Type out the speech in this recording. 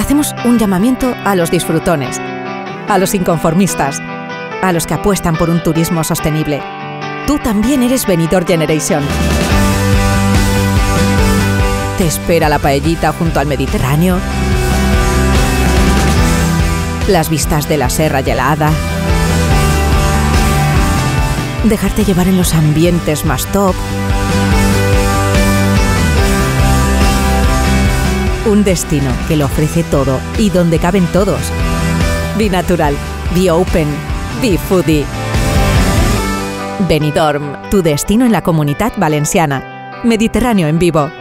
hacemos un llamamiento a los disfrutones, a los inconformistas, a los que apuestan por un turismo sostenible. Tú también eres Benidorm Generation. Te espera la paellita junto al Mediterráneo, las vistas de la Serra Gelada, dejarte llevar en los ambientes más top, un destino que lo ofrece todo y donde caben todos. Be natural, be open, be foodie. Benidorm, tu destino en la Comunitat Valenciana. Mediterráneo en vivo.